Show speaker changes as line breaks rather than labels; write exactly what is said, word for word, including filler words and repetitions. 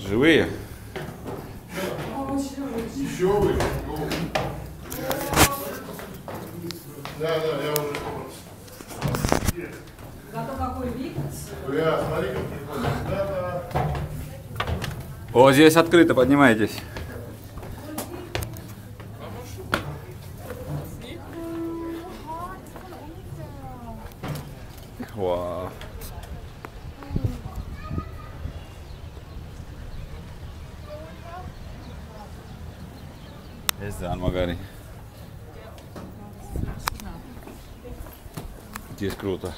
Живые?
Еще выше. Да, да, я уже понял.
Зато какой вид.
Я, смотри, как прикольно. Да, да.
О, здесь открыто, поднимайтесь. Вау. Эзан Магари. Здесь круто.